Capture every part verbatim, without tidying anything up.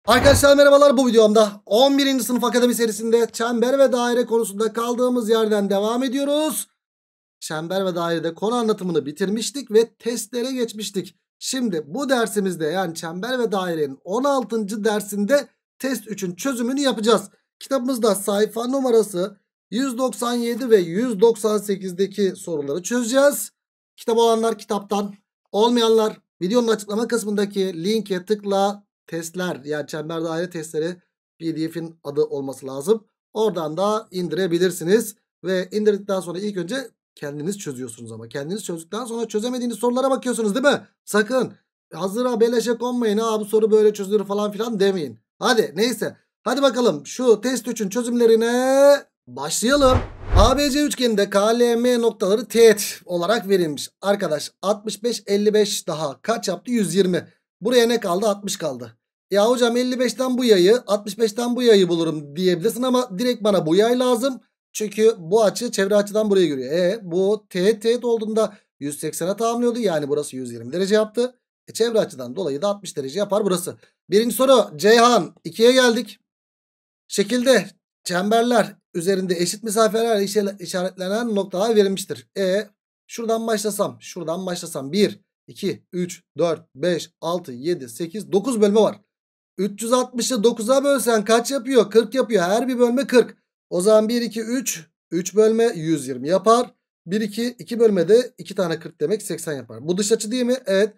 Arkadaşlar merhabalar, bu videomda on birinci sınıf akademi serisinde çember ve daire konusunda kaldığımız yerden devam ediyoruz. Çember ve dairede konu anlatımını bitirmiştik ve testlere geçmiştik. Şimdi bu dersimizde, yani çember ve dairenin on altıncı dersinde test üçün çözümünü yapacağız. Kitabımızda sayfa numarası yüz doksan yedi ve yüz doksan sekizdeki soruları çözeceğiz. Kitap olanlar kitaptan, olmayanlar videonun açıklama kısmındaki linke tıkla. Testler, yani çember daire testleri P D F'in adı olması lazım. Oradan da indirebilirsiniz. Ve indirdikten sonra ilk önce kendiniz çözüyorsunuz ama. Kendiniz çözdükten sonra çözemediğiniz sorulara bakıyorsunuz, değil mi? Sakın hazıra beleşe konmayın. Ha bu soru böyle çözülür falan filan demeyin. Hadi neyse. Hadi bakalım şu test üçün çözümlerine başlayalım. A B C üçgeninde K L M noktaları teğet olarak verilmiş. Arkadaş altmış beş elli beş daha kaç yaptı? yüz yirmi. Buraya ne kaldı? altmış kaldı. Ya hocam elli beşten bu yayı, altmış beşten bu yayı bulurum diyebilirsin ama direkt bana bu yay lazım. Çünkü bu açı çevre açıdan buraya görüyor. E bu teğet teğet olduğunda yüz seksene tamamlıyordu. Yani burası yüz yirmi derece yaptı. E, çevre açıdan dolayı da altmış derece yapar burası. Birinci soru Ceyhan, ikiye geldik. Şekilde çemberler üzerinde eşit mesafeler işaretlenen noktalar verilmiştir. E şuradan başlasam, şuradan başlasam bir, iki, üç, dört, beş, altı, yedi, sekiz, dokuz bölme var. üç yüz altmışı dokuza bölsen kaç yapıyor? kırk yapıyor. Her bir bölme kırk. O zaman bir, iki, üç. üç bölme yüz yirmi yapar. bir, iki, iki bölmede iki tane kırk demek seksen yapar. Bu dış açı değil mi? Evet.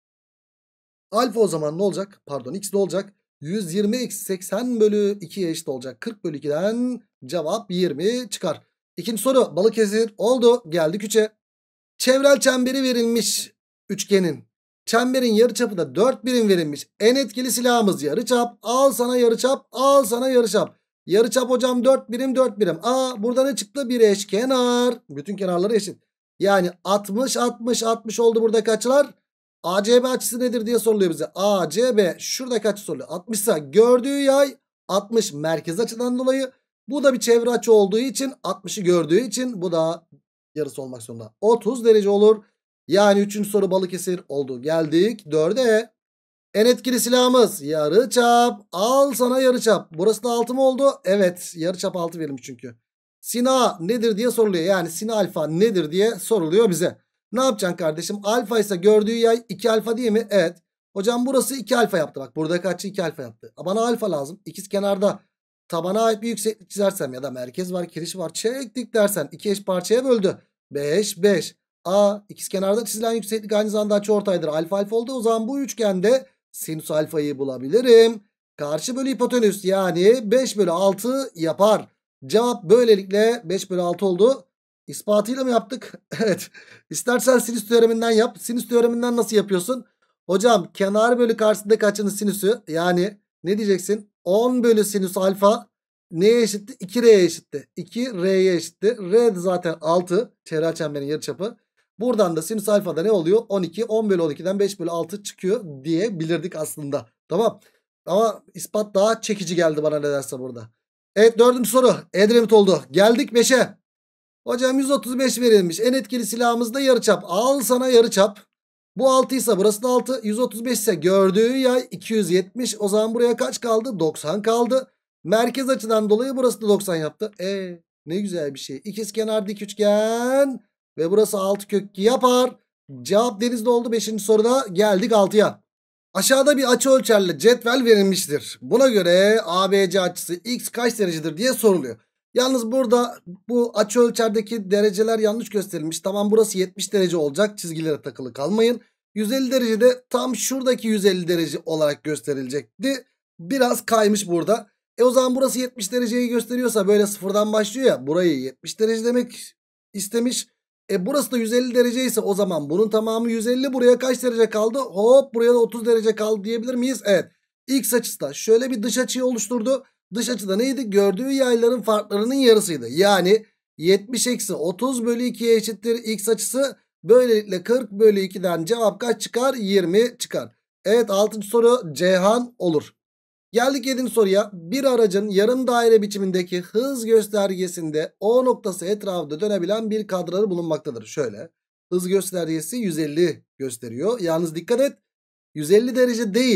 Alfa o zaman ne olacak? Pardon, x ne olacak? yüz yirmi eksi seksen bölü ikiye eşit olacak. kırk bölü ikiden cevap yirmi çıkar. İkinci soru Balıkesir oldu. Geldik üçe. Çevrel çemberi verilmiş üçgenin. Çemberin yarıçapı da dört birim verilmiş. En etkili silahımız yarıçap. Al sana yarıçap, al sana yarıçap. Yarıçap hocam dört birim dört birim. Aa burada ne çıktı? Bir eşkenar. Bütün kenarları eşit. Yani altmış altmış altmış oldu buradaki açılar. A C B açısı nedir diye soruluyor bize. A C B şuradaki açı soruluyor. altmış ise gördüğü yay altmış merkez açıdan dolayı. Bu da bir çevre açı olduğu için altmışı gördüğü için bu da yarısı olmak zorunda. otuz derece olur. Yani üçüncü soru Balıkesir oldu. Geldik dörde. En etkili silahımız yarıçap. Al sana yarıçap. Burası da altı mı oldu? Evet, yarıçap altı verilmiş çünkü. Sin A nedir diye soruluyor. Yani sin alfa nedir diye soruluyor bize. Ne yapacaksın kardeşim? Alfa ise gördüğü yay iki alfa değil mi? Evet. Hocam burası iki alfa yaptı. Bak buradaki açı iki alfa yaptı. Bana alfa lazım. İkiz kenarda tabana ait bir yükseklik çizersem ya da merkez var, kiriş var, çektik dersen iki eş parçaya böldü. beş beş. A ikizkenarda çizilen yükseklik aynı zamanda açıortaydır. Alfa alfa oldu. O zaman bu üçgende sinüs alfayı bulabilirim. Karşı bölü hipotenüs yani beş bölü altı yapar. Cevap böylelikle beş bölü altı oldu. İspatıyla mı yaptık? Evet. İstersen sinüs teoreminden yap. Sinüs teoreminden nasıl yapıyorsun? Hocam kenar bölü karşısındaki açının sinüsü, yani ne diyeceksin? on bölü sinüs alfa neye eşitti? iki R'ye eşitti. iki R'ye eşitti. R de zaten altı. Çevre çemberin yarıçapı. Buradan da sinüs alfada ne oluyor? on iki. on bölü on ikiden beş bölü altı çıkıyor diyebilirdik aslında. Tamam. Ama ispat daha çekici geldi bana nedense burada. Evet, dördüncü soru Edremit oldu. Geldik beşe. Hocam yüz otuz beş verilmiş. En etkili silahımız da yarıçap. Al sana yarıçap. Bu altı ise burası da altı. yüz otuz beş ise gördüğü yay iki yüz yetmiş. O zaman buraya kaç kaldı? doksan kaldı. Merkez açıdan dolayı burası da doksan yaptı. E ne güzel bir şey. İkizkenar dik üçgen ve burası altı kök iki yapar. Cevap denizde oldu. beşinci soruda geldik altıya. Aşağıda bir açı ölçerli cetvel verilmiştir. Buna göre A B C açısı x kaç derecedir diye soruluyor. Yalnız burada bu açı ölçerdeki dereceler yanlış gösterilmiş. Tamam, burası yetmiş derece olacak. Çizgilere takılı kalmayın. yüz elli derecede tam şuradaki yüz elli derece olarak gösterilecekti. Biraz kaymış burada. E o zaman burası yetmiş dereceyi gösteriyorsa böyle sıfırdan başlıyor ya. Burayı yetmiş derece demek istemiş. E burası da yüz elli derece ise o zaman bunun tamamı yüz elli. Buraya kaç derece kaldı? Hop, buraya da otuz derece kaldı diyebilir miyiz? Evet. X açısı da şöyle bir dış açıyı oluşturdu. Dış açıda neydi? Gördüğü yayların farklarının yarısıydı. Yani yetmiş eksi otuz bölü ikiye eşittir x açısı. Böylelikle kırk bölü ikiden cevap kaç çıkar? yirmi çıkar. Evet, altıncı soru Ceyhan olur. Geldik yedinci soruya. Bir aracın yarım daire biçimindeki hız göstergesinde O noktası etrafında dönebilen bir kadrarı bulunmaktadır. Şöyle. Hız göstergesi yüz elli gösteriyor. Yalnız dikkat et. yüz elli derece değil.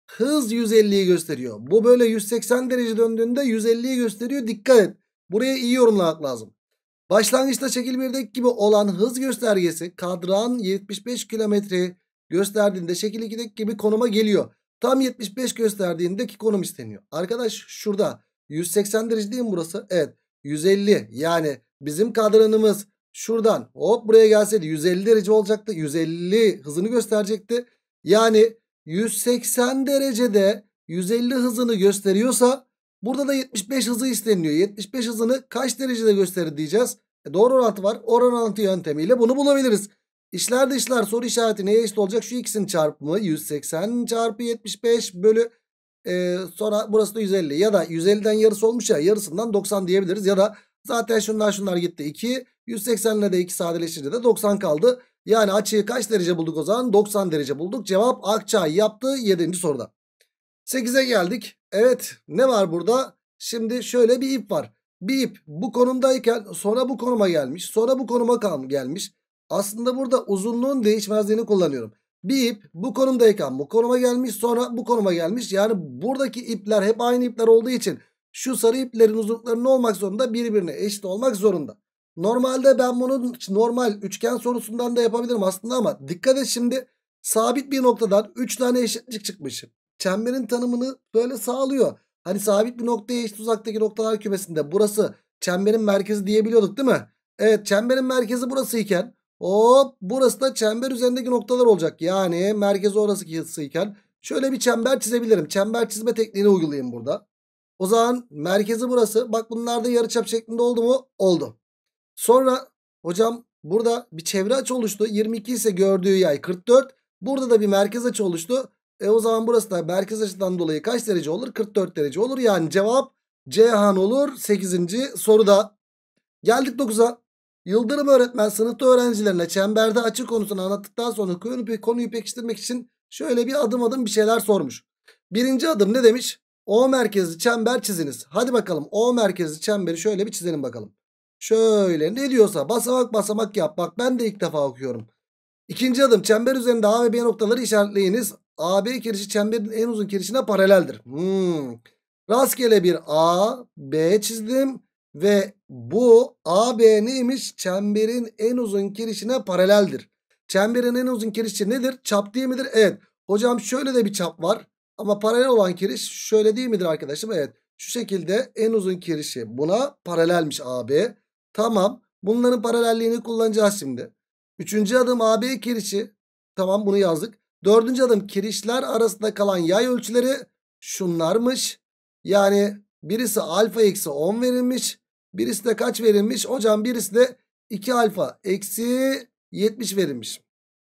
Hız yüz elliyi gösteriyor. Bu böyle yüz seksen derece döndüğünde yüz elliyi gösteriyor. Dikkat et. Buraya iyi yorumlamak lazım. Başlangıçta şekil birdeki gibi olan hız göstergesi kadran yetmiş beş kilometre gösterdiğinde şekil ikideki gibi konuma geliyor. Tam yetmiş beş gösterdiğindeki konum isteniyor. Arkadaş şurada yüz seksen derece değil mi burası? Evet. yüz elli, yani bizim kadranımız şuradan hop buraya gelseydi yüz elli derece olacaktı. yüz elli hızını gösterecekti. Yani yüz seksen derecede yüz elli hızını gösteriyorsa burada da yetmiş beş hızı isteniyor. yetmiş beş hızını kaç derecede gösterir diyeceğiz. E doğru orantı var. Orantı yöntemiyle bunu bulabiliriz. İşler dışlar soru işareti neye eşit olacak? Şu ikisinin çarpımı yüz seksen çarpı yetmiş beş bölü e, sonra burası da yüz elli. Ya da yüz elliden yarısı olmuş ya, yarısından doksan diyebiliriz. Ya da zaten şunlar şunlar gitti iki. yüz seksen ile de iki sadeleşince de doksan kaldı. Yani açıyı kaç derece bulduk o zaman? doksan derece bulduk. Cevap Akçay yaptı yedinci soruda. sekize geldik. Evet, ne var burada? Şimdi şöyle bir ip var. Bir ip bu konumdayken sonra bu konuma gelmiş. Sonra bu konuma kal- gelmiş. Aslında burada uzunluğun değişmezliğini kullanıyorum. Bir ip bu konumdayken bu konuma gelmiş, sonra bu konuma gelmiş. Yani buradaki ipler hep aynı ipler olduğu için şu sarı iplerin uzunlukları ne olmak zorunda? Birbirine eşit olmak zorunda. Normalde ben bunu normal üçgen sorusundan da yapabilirim aslında ama dikkat et, şimdi sabit bir noktadan üç tane eşitlik çıkmış. Çemberin tanımını böyle sağlıyor. Hani sabit bir noktaya eşit uzaktaki noktalar kümesinde burası çemberin merkezi diyebiliyorduk değil mi? Evet, çemberin merkezi burası iken hop burası da çember üzerindeki noktalar olacak. Yani merkezi orası iken şöyle bir çember çizebilirim. Çember çizme tekniğini uygulayayım burada. O zaman merkezi burası. Bak bunlar da yarıçap şeklinde oldu mu? Oldu. Sonra hocam burada bir çevre açı oluştu. yirmi iki ise gördüğü yay kırk dört. Burada da bir merkez açı oluştu. E o zaman burası da merkez açıdan dolayı kaç derece olur? kırk dört derece olur. Yani cevap Ceyhan olur sekizinci soruda. Geldik dokuza. Yıldırım öğretmen sınıfta öğrencilerine çemberde açı konusunu anlattıktan sonra konuyu, konuyu pekiştirmek için şöyle bir adım adım bir şeyler sormuş. Birinci adım ne demiş? O merkezli çember çiziniz. Hadi bakalım O merkezli çemberi şöyle bir çizelim bakalım. Şöyle ne diyorsa basamak basamak yap. Bak ben de ilk defa okuyorum. İkinci adım çember üzerinde A ve B noktaları işaretleyiniz. A B kirişi çemberin en uzun kirişine paraleldir. Hmm. Rastgele bir A, B çizdim ve bu A B neymiş? Çemberin en uzun kirişine paraleldir. Çemberin en uzun kirişi nedir? Çap değil midir? Evet. Hocam şöyle de bir çap var. Ama paralel olan kiriş şöyle değil midir arkadaşım? Evet. Şu şekilde en uzun kirişi buna paralelmiş A B. Tamam. Bunların paralelliğini kullanacağız şimdi. Üçüncü adım A B kirişi. Tamam, bunu yazdık. Dördüncü adım kirişler arasında kalan yay ölçüleri şunlarmış. Yani birisi alfa eksi on verilmiş. Birisi de kaç verilmiş? Hocam birisi de iki alfa eksi yetmiş verilmiş.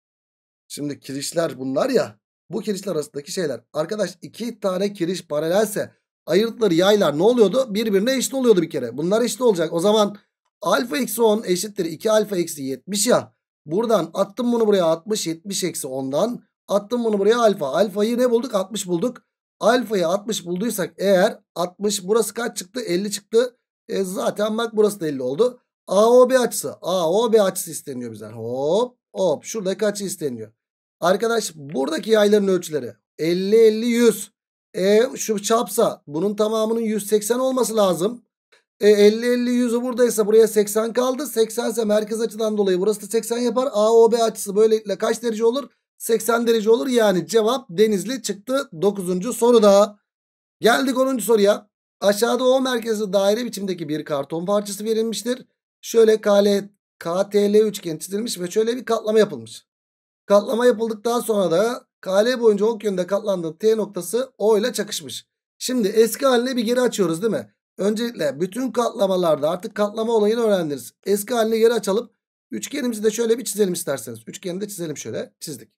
Şimdi kirişler bunlar ya. Bu kirişler arasındaki şeyler. Arkadaş iki tane kiriş paralelse ayırdıkları yaylar ne oluyordu? Birbirine eşit oluyordu bir kere. Bunlar eşit olacak. O zaman alfa eksi on eşittir iki alfa eksi yetmiş ya. Buradan attım bunu buraya altmış, yetmiş eksi ondan. Attım bunu buraya alfa. Alfayı ne bulduk? altmış bulduk. Alfayı altmış bulduysak eğer altmış, burası kaç çıktı? elli çıktı. E zaten bak burası da elli oldu. A O B açısı. A O B açısı isteniyor bizden. Hop hop. Şuradaki açı isteniyor. Arkadaş buradaki yayların ölçüleri elli, elli, yüz. E şu çapsa bunun tamamının yüz seksen olması lazım. E elli, elli, yüzü buradaysa buraya seksen kaldı. seksen ise merkez açıdan dolayı burası da seksen yapar. A O B açısı böylelikle kaç derece olur? seksen derece olur. Yani cevap Denizli çıktı dokuzuncu soruda. Geldik onuncu soruya. Aşağıda O merkezli daire biçimdeki bir karton parçası verilmiştir. Şöyle K L, K T L üçgen çizilmiş ve şöyle bir katlama yapılmış. Katlama yapıldıktan sonra da K L boyunca ok yönünde katlandığı T noktası O ile çakışmış. Şimdi eski haline bir geri açıyoruz değil mi? Öncelikle bütün katlamalarda artık katlama olayını öğrendiniz. Eski haline geri açalım. Üçgenimizi de şöyle bir çizelim isterseniz. Üçgeni de çizelim şöyle. Çizdik.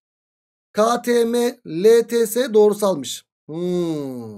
K T M L T S doğrusalmış. Hmm.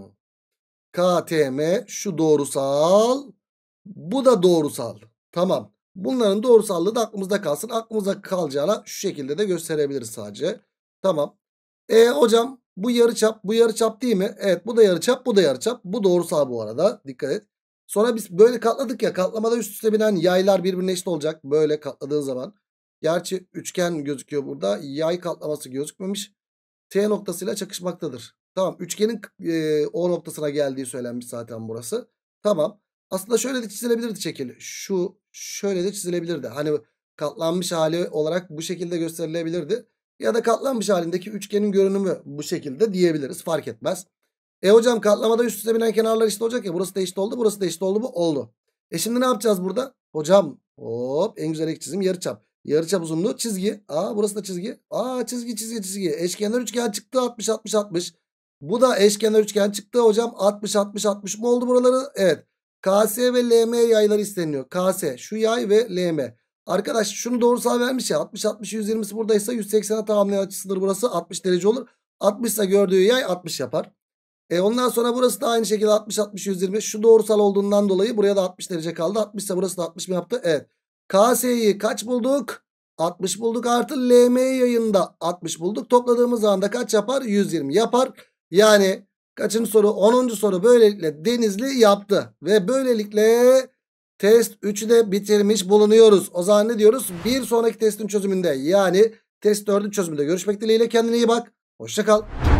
K T M şu doğrusal. Bu da doğrusal. Tamam. Bunların doğrusallığı da aklımızda kalsın. Aklımızda kalacağına şu şekilde de gösterebiliriz sadece. Tamam. E hocam bu yarıçap, bu yarıçap değil mi? Evet, bu da yarıçap, bu da yarıçap. Bu doğrusal bu arada. Dikkat et. Sonra biz böyle katladık ya. Katlamada üst üste binen yaylar birbirine eşit olacak. Böyle katladığın zaman. Gerçi üçgen gözüküyor burada. Yay katlaması gözükmemiş. T noktasıyla çakışmaktadır. Tamam, üçgenin e, O noktasına geldiği söylenmiş zaten burası. Tamam. Aslında şöyle de çizilebilirdi şekil. Şu şöyle de çizilebilirdi. Hani katlanmış hali olarak bu şekilde gösterilebilirdi. Ya da katlanmış halindeki üçgenin görünümü bu şekilde diyebiliriz. Fark etmez. E hocam katlamada üst üste binen kenarlar eşit olacak ya. Burası da eşit oldu. Burası da eşit oldu mu? Oldu. E şimdi ne yapacağız burada? Hocam hop en güzel ilk çizim yarıçap. Yarıçap uzunluğu çizgi. Aa burası da çizgi. Aa çizgi çizgi çizgi. Eşkenar üçgen çıktı altmış altmış altmış. Bu da eşkenar üçgen çıktı hocam. altmış altmış altmış mı oldu buraları? Evet. K S ve L M yayları isteniyor. K S şu yay ve L M. Arkadaş şunu doğrusal vermiş ya. altmış altmış yüz yirmisi buradaysa yüz seksene tamamlayan açısıdır burası. altmış derece olur. altmış ise gördüğü yay altmış yapar. E ondan sonra burası da aynı şekilde altmış altmış yüz yirmi. Şu doğrusal olduğundan dolayı buraya da altmış derece kaldı. altmış ise burası da altmış mı yaptı? Evet. K S'yi kaç bulduk? altmış bulduk, artı L M yayında altmış bulduk. Topladığımız zaman da kaç yapar? yüz yirmi yapar. Yani kaçıncı soru? onuncu soru böylelikle Denizli yaptı. Ve böylelikle test üçü de bitirmiş bulunuyoruz. O zaman ne diyoruz? Bir sonraki testin çözümünde, yani test dördün çözümünde görüşmek dileğiyle. Kendine iyi bak. Hoşça kal.